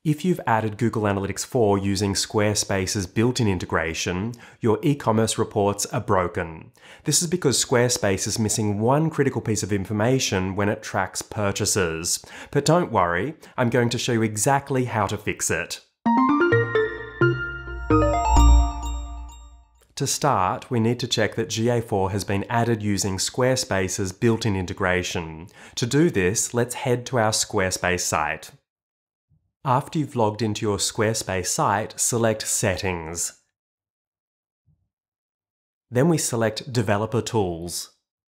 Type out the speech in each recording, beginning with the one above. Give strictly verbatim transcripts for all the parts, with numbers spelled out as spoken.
If you've added Google Analytics four using Squarespace's built-in integration, your e-commerce reports are broken. This is because Squarespace is missing one critical piece of information when it tracks purchases. But don't worry, I'm going to show you exactly how to fix it. To start, we need to check that G A four has been added using Squarespace's built-in integration. To do this, let's head to our Squarespace site. After you've logged into your Squarespace site, select Settings. Then we select Developer Tools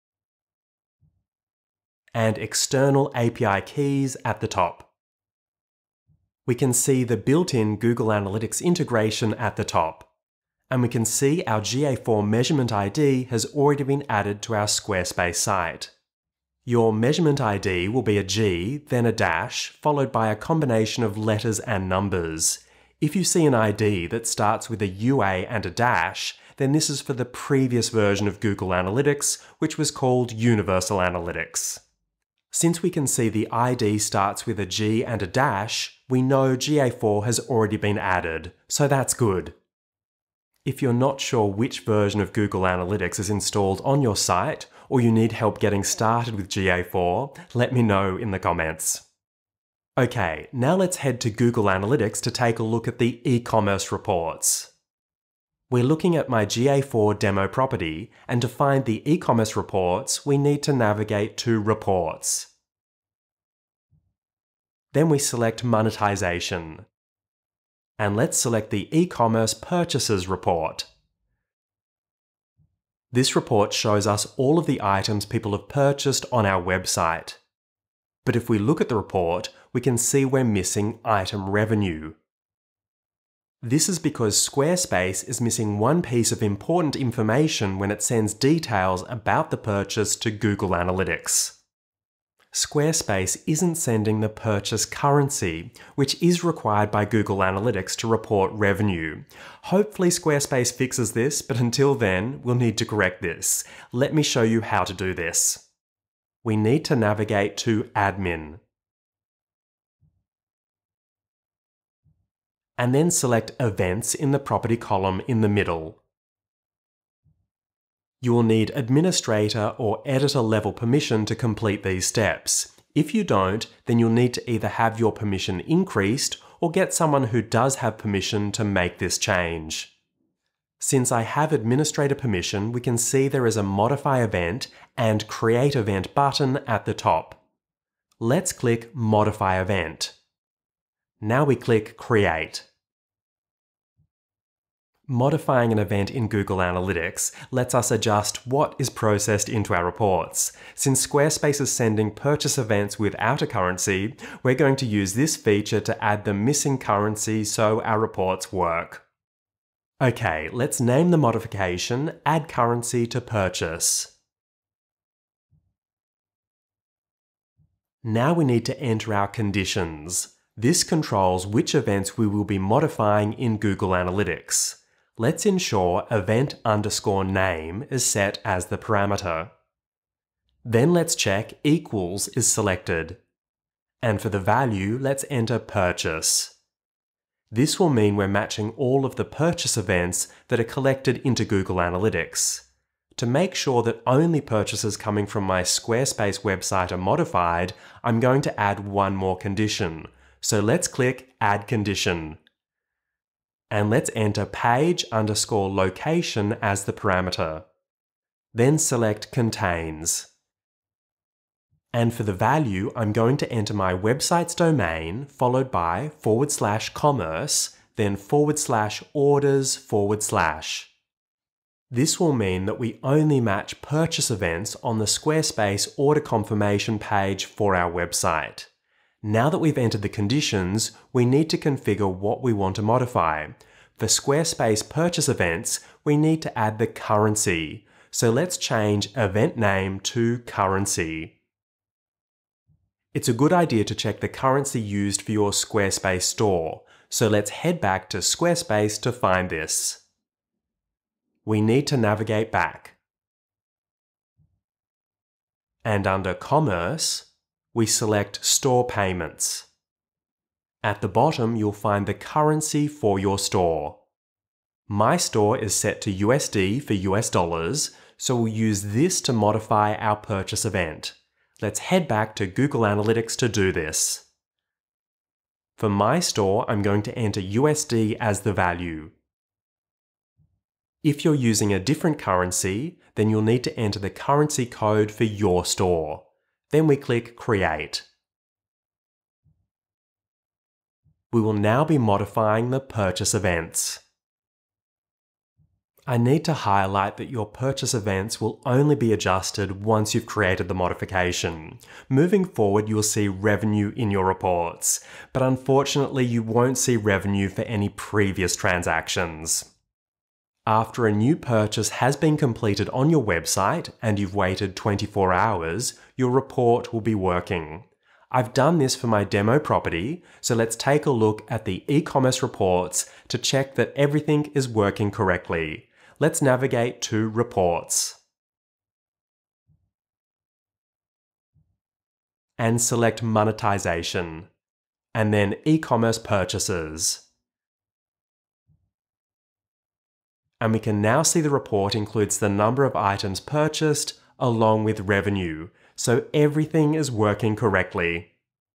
and External A P I Keys at the top. We can see the built-in Google Analytics integration at the top. And we can see our G A four measurement I D has already been added to our Squarespace site. Your measurement I D will be a G, then a dash, followed by a combination of letters and numbers. If you see an I D that starts with a U A and a dash, then this is for the previous version of Google Analytics, which was called Universal Analytics. Since we can see the I D starts with a G and a dash, we know G A four has already been added, so that's good. If you're not sure which version of Google Analytics is installed on your site, or you need help getting started with G A four, let me know in the comments. Okay, now let's head to Google Analytics to take a look at the e-commerce reports. We're looking at my G A four demo property, and to find the e-commerce reports, we need to navigate to Reports. Then we select Monetization. And let's select the e-commerce purchases report. This report shows us all of the items people have purchased on our website. But if we look at the report, we can see we're missing item revenue. This is because Squarespace is missing one piece of important information when it sends details about the purchase to Google Analytics. Squarespace isn't sending the purchase currency, which is required by Google Analytics to report revenue. Hopefully Squarespace fixes this, but until then, we'll need to correct this. Let me show you how to do this. We need to navigate to Admin. And then select Events in the property column in the middle. You will need administrator or editor level permission to complete these steps. If you don't, then you'll need to either have your permission increased or get someone who does have permission to make this change. Since I have administrator permission, we can see there is a Modify Event and Create Event button at the top. Let's click Modify Event. Now we click Create. Modifying an event in Google Analytics lets us adjust what is processed into our reports. Since Squarespace is sending purchase events without a currency, we're going to use this feature to add the missing currency so our reports work. Okay, let's name the modification Add Currency to Purchase. Now we need to enter our conditions. This controls which events we will be modifying in Google Analytics. Let's ensure event underscore name is set as the parameter. Then let's check equals is selected. And for the value, let's enter purchase. This will mean we're matching all of the purchase events that are collected into Google Analytics. To make sure that only purchases coming from my Squarespace website are modified, I'm going to add one more condition. So let's click Add Condition. And let's enter page underscore location as the parameter. Then select Contains. And for the value, I'm going to enter my website's domain, followed by forward slash commerce, then forward slash orders forward slash. This will mean that we only match purchase events on the Squarespace order confirmation page for our website. Now that we've entered the conditions, we need to configure what we want to modify. For Squarespace purchase events, we need to add the currency. So let's change event name to currency. It's a good idea to check the currency used for your Squarespace store. So let's head back to Squarespace to find this. We need to navigate back. And under Commerce, we select Store Payments. At the bottom, you'll find the currency for your store. My store is set to U S D for U S dollars, so we'll use this to modify our purchase event. Let's head back to Google Analytics to do this. For my store, I'm going to enter U S D as the value. If you're using a different currency, then you'll need to enter the currency code for your store. Then we click Create. We will now be modifying the purchase events. I need to highlight that your purchase events will only be adjusted once you've created the modification. Moving forward, you'll see revenue in your reports, but unfortunately you won't see revenue for any previous transactions. After a new purchase has been completed on your website and you've waited twenty-four hours, your report will be working. I've done this for my demo property, so let's take a look at the e-commerce reports to check that everything is working correctly. Let's navigate to Reports and select Monetization, and then E-commerce Purchases. And we can now see the report includes the number of items purchased along with revenue, so everything is working correctly.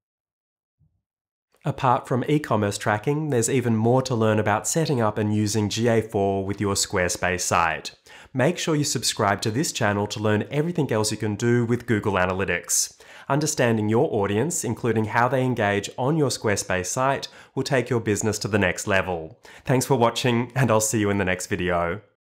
Apart from e-commerce tracking, there's even more to learn about setting up and using G A four with your Squarespace site. Make sure you subscribe to this channel to learn everything else you can do with Google Analytics. Understanding your audience, including how they engage on your Squarespace site, will take your business to the next level. Thanks for watching, and I'll see you in the next video.